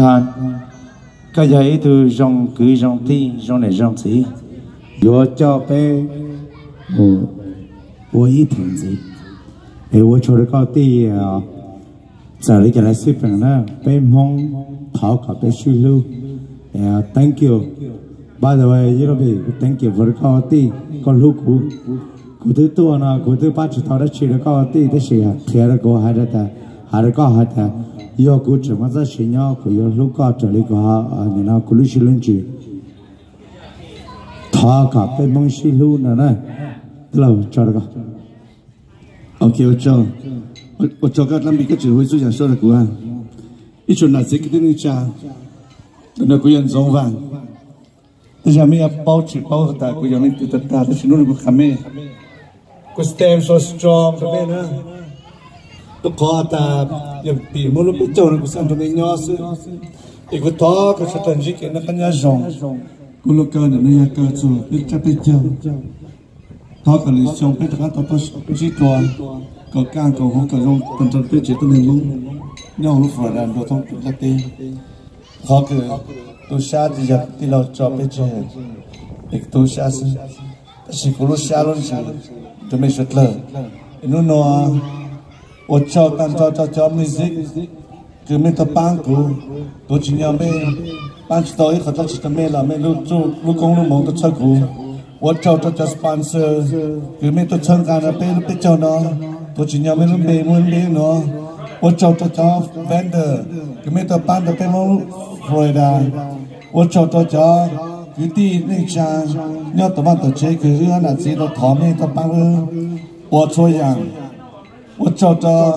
thàn cái giấy từ dòng cứ dòng ti dòng này dòng gì yo cho bé我一天子我做的高地giờ lấy cái này xếp bằng đó bé mong thảo cả bé suy lưu thank you by the way you know thank you for cao ti con lúc cụ thứ tua nào cụ thứ ba chục thao đã chỉ được cao ti thế gì à thì là có hai đứa có hai đứa yo cụ chỉ mà ra xin nhau cụ yo lúc cao trở lại có người nào cụ lúc xin lên chỉ thảo cả bé mong suy lưu nữa nè tức là cho được không OK 我做个咱们个指挥所想说的过啊，一群男生给你家，那个人中饭，但是没有包吃包大，个人你大，但是弄个看没，个 stem so strong 这边呢，都靠大，有比么路不走那个山头的鸟是，一个刀个是等级给那个人中，个路个那样个做，你这边走，刀个里上边他都几多。có càng có không có trong phần trong tiêu chí tôi nên muốn nhau lúc phải làm đồ thông là tiền khó cứ tôi xa thì giờ thì lo cho bây giờ để tôi xa xin chỉ có lúc xa luôn chứ tôi mới xuất lời nó ở cho music cứ mình tập bang của tôi chỉ nhớ mấy ban chỉ tôi họ chỉ tập mấy là mấy lúc công lúc mong tôi chơi của我找sponsor， 佢咩都參加啦，俾做咯，都只有咩都俾咯。我找vendor， 佢咩都辦到俾我回來。我找佢啲那張，要怎麼都接佢，要拿自己的頭面都辦了。我這樣，我找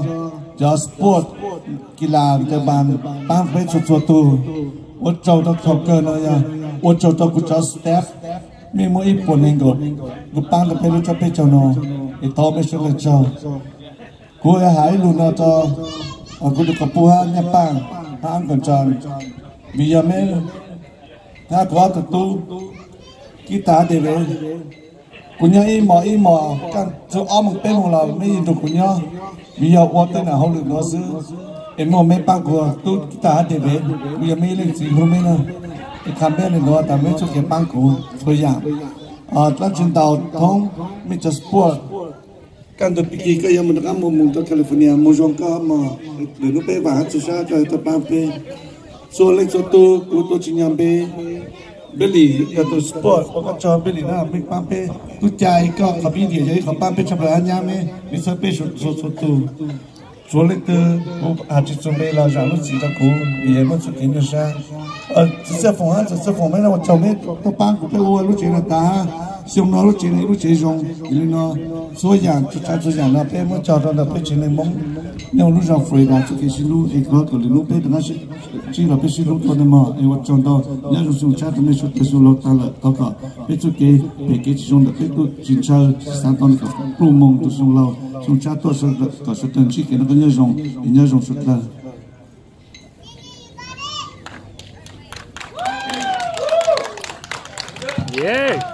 sport กีฬาจะ辦ไป做ตัว我找到頭個那樣，我找佢找 staff。มีมืออีปุ่นเองกูปั้นกับไปรู้จะไปเจ้าโนอีท้อไม่ช่วยเจ้ากูหายลุนเอาจ้ากูดูกับปูฮะเนี่ยปั้นห้างกันจานมียาไม่ถ้ากูเอาตัวตู้กีตาร์เดี๋ยวกูเนี่ยอีหมอกันจะอ้อมเป็นของเราไม่ยินดูกูเนี่ยมียาวัดแต่หน้าห้องหรือน้อซื้อเอ็มไม่ปั้นกูตู้กีตาร์เดี๋ยวมียาไม่เล่นสิ่งพวกนี้นะคำเป็นหนึ่งตัวแต่ไม่ช่วยเก็บปังกูตัวอย่างตั้งจินดาวท้องไม่จะสปอร์ตการตัวปีก็ยังมันก็มุ่งตัวแคลิฟอร์เนียมุ่งจงก็มาเดี๋ยวนู้นไปว่าจะใช้จะตัวปังไปส่วนเล็กส่วนตัวกูตัวจินยังไปเบลลี่กับตัวสปอร์ตก็จอเบลลี่นะไม่ปังไปตัวใจก็ขับยิ่งเดียวใจขับปังไปชอบอะไรยังไม่มีส่วนไปส่วนตัว做那个我还是准备了让路几个股，也没出给你噻。这方面呢，我找没都帮股票我路钱了打，想拿路钱路钱用，因为呢，所以就讲了，被我找到了被钱来蒙，要路上回来就给是路一个个路被那是，只了被是路多的嘛，我找到要路上家都没说被说路打了，那个被就给其中的被都警察三当那个路蒙都送了。从家多少等级给那个人家用出来。 耶！